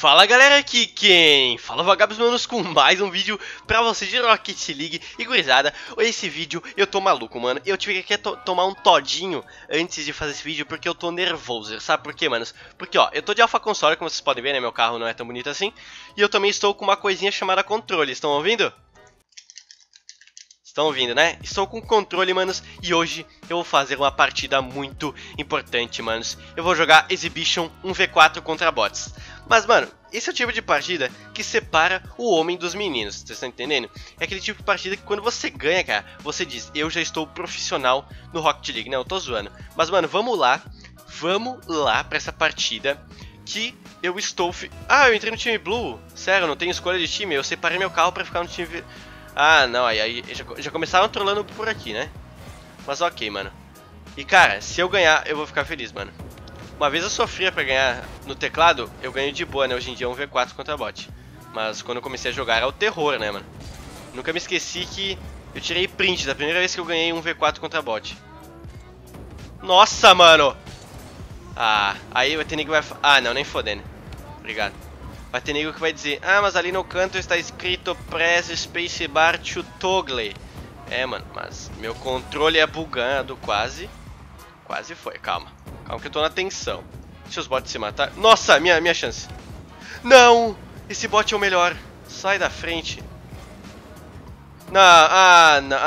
Fala galera, aqui quem fala Vagabos Manos com mais um vídeo pra você de Rocket League. E gurizada, esse vídeo eu tô maluco, mano. Eu tive que tomar um todinho antes de fazer esse vídeo porque eu tô nervoso. Sabe por quê, manos? Porque ó, eu tô de Alpha Console, como vocês podem ver, né? Meu carro não é tão bonito assim. E eu também estou com uma coisinha chamada controle, estão ouvindo? Estão ouvindo, né? Estou com controle, manos, e hoje eu vou fazer uma partida muito importante, manos. Eu vou jogar Exhibition 1v4 contra bots. Mas, mano, esse é o tipo de partida que separa o homem dos meninos, vocês estão entendendo? É aquele tipo de partida que quando você ganha, cara, você diz, eu já estou profissional no Rocket League. Não, eu tô zoando. Mas, mano, vamos lá pra essa partida que eu estou... Ah, eu entrei no time Blue. Sério, eu não tenho escolha de time, eu separei meu carro pra ficar no time... Ah, não, aí já começaram trolando por aqui, né? Mas ok, mano. E cara, se eu ganhar, eu vou ficar feliz, mano. Uma vez eu sofria pra ganhar no teclado, eu ganho de boa, né? Hoje em dia é um V4 contra bot. Mas quando eu comecei a jogar era o terror, né, mano? Nunca me esqueci que eu tirei print da primeira vez que eu ganhei um V4 contra bot. Nossa, mano! Ah, aí vai ter nego que vai... Ah, não, nem fodendo. Obrigado. Vai ter nego que vai dizer, ah, mas ali no canto está escrito Press Spacebar to Toggle. É, mano, mas meu controle é bugado, quase foi, calma. Calma que eu tô na tensão. Deixa os bots se matar. Nossa, minha chance. Não, esse bot é o melhor. Sai da frente. Não, não,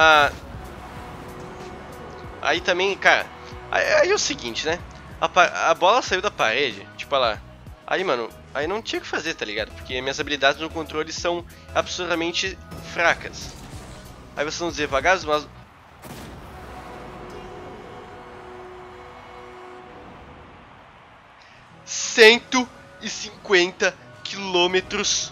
Aí também, cara, aí é o seguinte, né? A bola saiu da parede, tipo, olha lá. Aí, mano, aí não tinha o que fazer, tá ligado? Porque minhas habilidades no controle são absurdamente fracas. Aí vocês vão dizer, Vagabos, mas... ...150 quilômetros.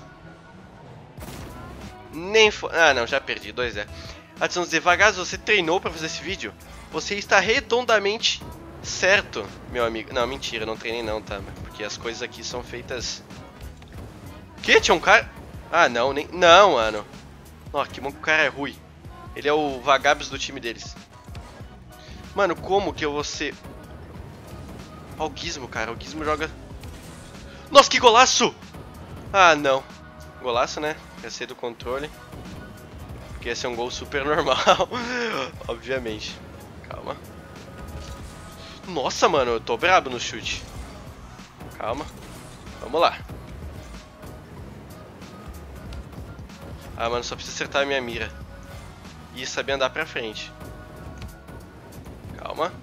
Nem foi... Ah, não, já perdi, 2-0. Aí vocês vão dizer, Vagabos, você treinou pra fazer esse vídeo? Você está redondamente... certo, meu amigo. Não, mentira, não treinei não, tá? Porque as coisas aqui são feitas... Que? Tinha um cara... Ah, não, nem... Não, mano. Ó, que bom que o cara é ruim. Ele é o Vagabos do time deles. Mano, como que eu vou ser... Ó, o Gizmo, cara. O Gizmo joga... Nossa, que golaço! Ah, não. Golaço, né? Ia ser do controle. Porque ia ser um gol super normal. Obviamente. Calma. Nossa, mano, eu tô brabo no chute. Calma. Vamos lá. Ah, mano, só preciso acertar a minha mira. E saber andar pra frente. Calma.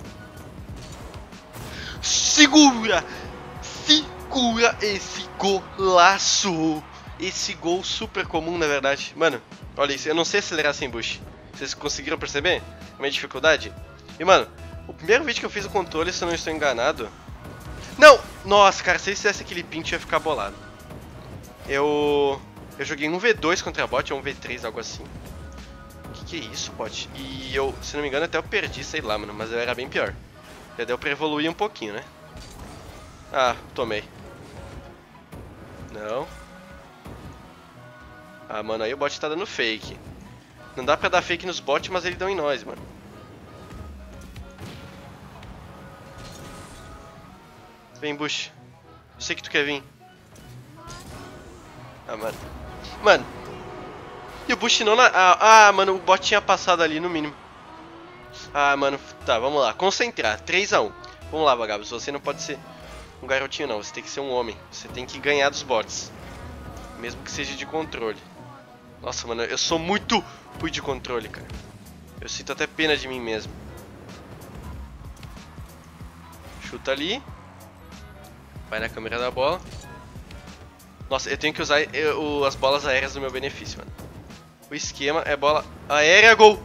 Segura! Segura esse golaço! Esse gol super comum, na verdade. Mano, olha isso. Eu não sei acelerar sem bush. Vocês conseguiram perceber a minha dificuldade? E, mano... O primeiro vídeo que eu fiz o controle, se eu não estou enganado... Não! Nossa, cara, se ele fizesse aquele pint, eu ia ficar bolado. Eu joguei um V2 contra a bot, ou um V3, algo assim. Que é isso, bot? E eu, se não me engano, até eu perdi, sei lá, mano. Mas eu era bem pior. Já deu pra evoluir um pouquinho, né? Ah, tomei. Não. Ah, mano, aí o bot tá dando fake. Não dá pra dar fake nos bots, mas eles dão em nós, mano. Vem, Bush. Eu sei que tu quer vir. Ah, mano. Mano. E o Bush não... Ah, mano, o bot tinha passado ali, no mínimo. Ah, mano. Tá, vamos lá. Concentrar. 3-1. Vamos lá, Vagabos. Você não pode ser um garotinho, não. Você tem que ser um homem. Você tem que ganhar dos bots. Mesmo que seja de controle. Nossa, mano. Eu sou muito ruim de controle, cara. Eu sinto até pena de mim mesmo. Chuta ali. Vai na câmera da bola. Nossa, eu tenho que usar as bolas aéreas do meu benefício, mano. O esquema é bola aérea, gol!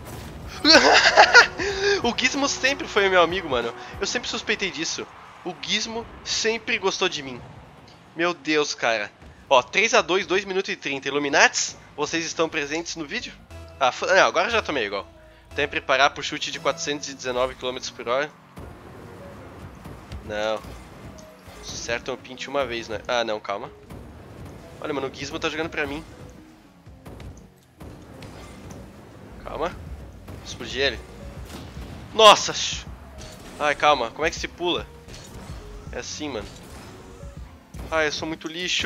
O Gizmo sempre foi meu amigo, mano. Eu sempre suspeitei disso. O Gizmo sempre gostou de mim. Meu Deus, cara. Ó, 3-2, 2 minutos e 30. Illuminates, vocês estão presentes no vídeo? Ah, não, agora já tomei igual. Tem que preparar pro chute de 419 km/h. Não. Acertam o pint uma vez, né? Ah, não, calma. Olha, mano, o Gizmo tá jogando pra mim. Calma. Explodir ele. Nossa! Ai, calma. Como é que se pula? É assim, mano. Ai, eu sou muito lixo.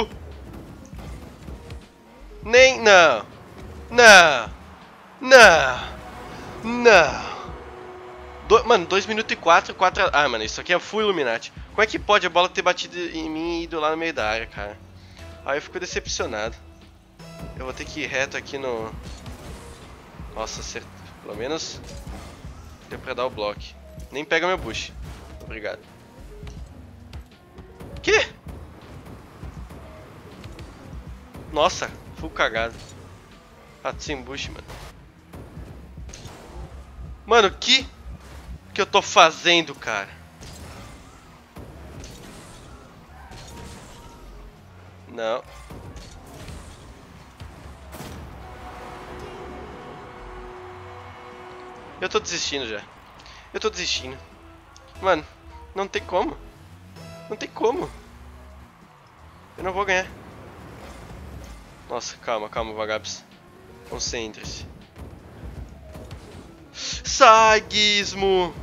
Nem... Não. Não. Não. Não. Mano, 2 minutos e 4. Ah, mano, isso aqui é full Illuminati. Como é que pode a bola ter batido em mim e ido lá no meio da área, cara? Aí eu fico decepcionado. Eu vou ter que ir reto aqui no... Nossa, acertou. Pelo menos deu pra dar o bloco. Nem pega meu bush. Obrigado. Que? Nossa, full cagado. Rato sem bush, mano. Mano, que eu tô fazendo, cara? Não. Eu tô desistindo já. Eu tô desistindo. Mano, não tem como. Não tem como. Eu não vou ganhar. Nossa, calma, calma, vagabos. Concentre-se. Sai, Gizmo!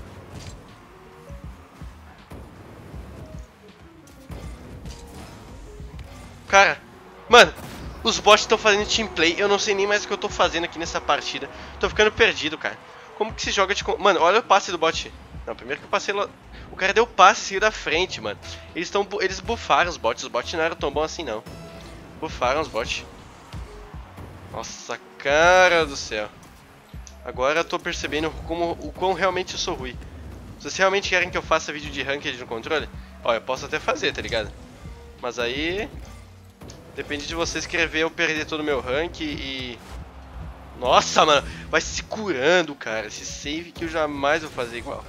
Cara, mano, os bots estão fazendo teamplay. Eu não sei nem mais o que eu tô fazendo aqui nessa partida. Tô ficando perdido, cara. Como que se joga de... Mano, olha o passe do bot. Não, primeiro que eu passei lá... O cara deu passe e saiu da frente, mano. Eles buffaram os bots. Os bots não eram tão bons assim, não. Buffaram os bots. Nossa, cara do céu. Agora eu tô percebendo o quão realmente eu sou ruim. Se vocês realmente querem que eu faça vídeo de ranked no controle, ó, eu posso até fazer, tá ligado? Mas aí... Depende de vocês querer ver eu perder todo o meu rank e... Nossa, mano, vai se curando, cara. Esse save que eu jamais vou fazer igual.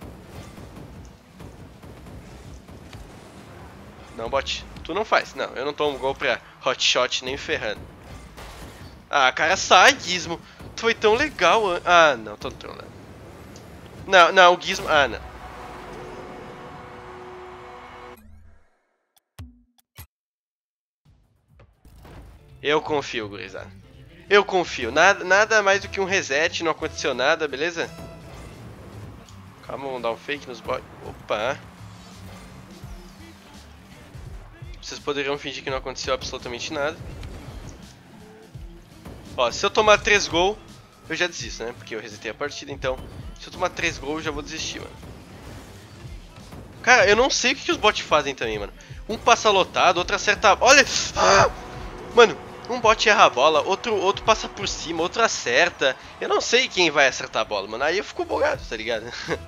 Não, bot. Tu não faz. Não, eu não tomo gol pra hot shot nem ferrando. Ah, cara, sai, Gizmo. Foi tão legal. Ah, não, tô trolando. Não, não, o Gizmo... Ah, não. Eu confio, gurizada. Eu confio. Nada mais do que um reset, não aconteceu nada, beleza? Calma, vamos dar um fake nos bots. Opa. Vocês poderiam fingir que não aconteceu absolutamente nada. Ó, se eu tomar 3 gols, eu já desisto, né? Porque eu resetei a partida, então... Se eu tomar 3 gols, eu já vou desistir, mano. Cara, eu não sei o que os bots fazem também, mano. Um passa lotado, outro acerta... Olha! Ah! Mano, um bot erra a bola, outro passa por cima, outro acerta. Eu não sei quem vai acertar a bola, mano. Aí eu fico bugado, tá ligado?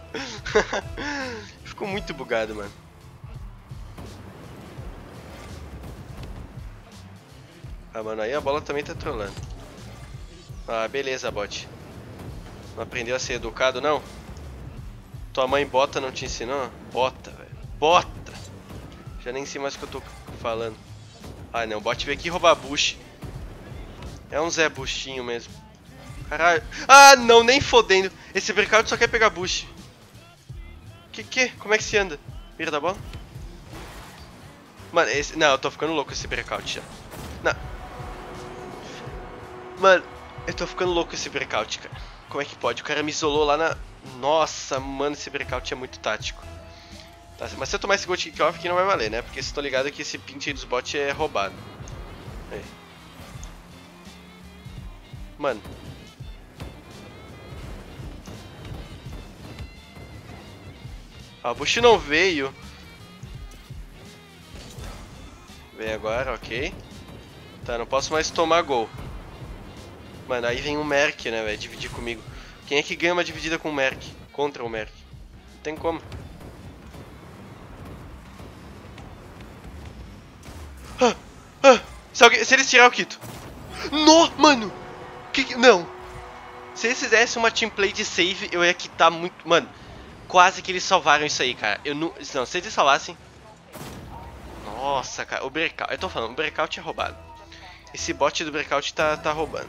Fico muito bugado, mano. Ah, mano, aí a bola também tá trolando. Ah, beleza, bot. Não aprendeu a ser educado, não? Tua mãe bota não te ensinou? Bota, velho. Bota! Já nem sei mais o que eu tô falando. Ah, não. O bot veio aqui roubar bush. É um Zé Buchinho mesmo. Caralho. Ah, não. Nem fodendo. Esse breakout só quer pegar bush. Que? Como é que se anda? Mira da bola? Mano, esse... Não, eu tô ficando louco esse breakout já. Não. Mano, eu tô ficando louco esse breakout, cara. Como é que pode? O cara me isolou lá na... Nossa, mano, esse breakout é muito tático. Tá, mas se eu tomar esse gold kickoff aqui não vai valer, né? Porque vocês estão ligados que esse pint aí dos bots é roubado. Aí. Mano. Ah, o Bush não veio. Veio agora, ok. Tá, não posso mais tomar gol. Mano, aí vem o Merc, né, velho? Dividir comigo. Quem é que ganha uma dividida com o Merc? Contra o Merc? Não tem como. Se eles tirar o Kito. No, mano! Não! Se eles fizessem uma teamplay de save, eu ia quitar muito. Mano, quase que eles salvaram isso aí, cara. Eu não. Não, se eles salvassem. Nossa, cara, o breakout. Eu tô falando, o breakout é roubado. Esse bot do breakout tá roubando.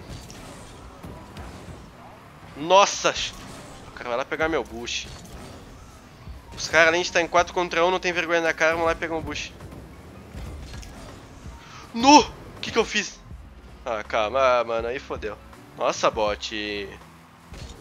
Nossa! O cara vai lá pegar meu bush. Os caras, além de estar em 4 contra 1, não tem vergonha na cara, vão lá pegar um bush. No! O que eu fiz? Ah, calma, mano, aí fodeu. Nossa, bot.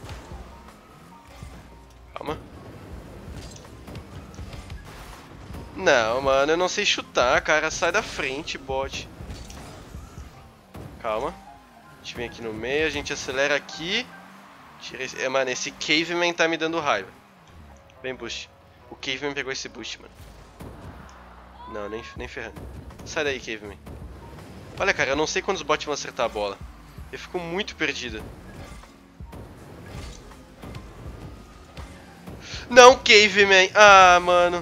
Calma. Não, mano, eu não sei chutar, cara. Sai da frente, bot. Calma. A gente vem aqui no meio, a gente acelera aqui. Tira esse... mano, esse Caveman tá me dando raiva. Vem, boost. O Caveman pegou esse boost, mano. Não, nem ferrando. Sai daí, Caveman. Olha, cara, eu não sei quando os bots vão acertar a bola. Eu fico muito perdido. Não, Caveman! Ah, mano.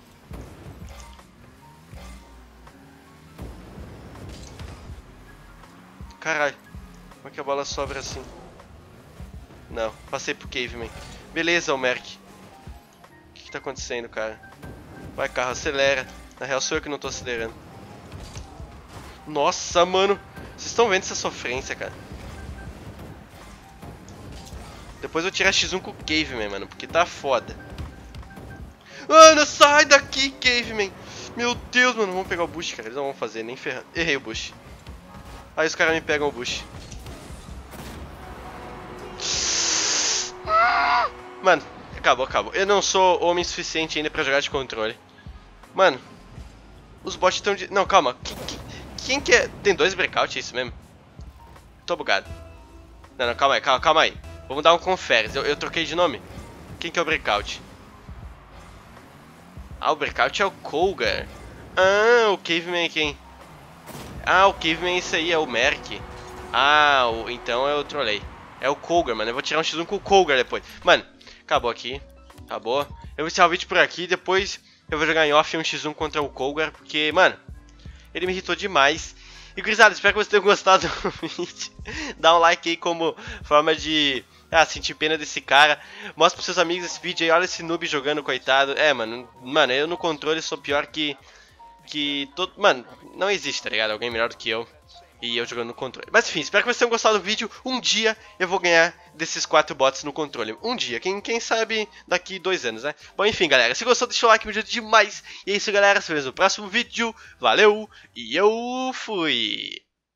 Caralho. Como é que a bola sobra assim? Não, passei pro Caveman. Beleza, o Merc. O que tá acontecendo, cara? Vai, carro, acelera. Na real, sou eu que não tô acelerando. Nossa, mano. Vocês estão vendo essa sofrência, cara? Depois eu tirar X1 com o Caveman, mano, porque tá foda. Mano, sai daqui, Caveman. Meu Deus, mano. Vamos pegar o Bush, cara. Eles não vão fazer, nem ferrando. Errei o Bush. Aí os caras me pegam o Bush. Mano, acabou. Eu não sou homem suficiente ainda pra jogar de controle. Mano, os bots estão de... Não, calma. Quem que é... Tem 2 breakout, é isso mesmo? Tô bugado. Não, calma aí. Vamos dar um conferes. Eu troquei de nome. Quem que é o breakout? Ah, o breakout é o Cougar. Ah, o Caveman é quem? Ah, o Caveman é esse aí, é o Merc. Ah, então eu trolei. É o Cougar, mano. Eu vou tirar um X1 com o Cougar depois. Mano, acabou aqui. Acabou. Eu vou encerrar o vídeo por aqui. Depois eu vou jogar em off um X1 contra o Cougar. Porque, mano, ele me irritou demais. E, gurizada, espero que vocês tenham gostado do vídeo. Dá um like aí como forma de... sentir pena desse cara. Mostra pros seus amigos esse vídeo aí. Olha esse noob jogando, coitado. Mano, eu no controle sou pior que todo... Mano, não existe, tá ligado? Alguém melhor do que eu. E eu jogando no controle. Mas enfim, espero que vocês tenham gostado do vídeo. Um dia eu vou ganhar desses 4 bots no controle. Um dia, quem sabe daqui 2 anos, né? Bom, enfim, galera. Se gostou, deixa o like, me ajuda demais. E é isso, galera. Se vemos no próximo vídeo. Valeu e eu fui!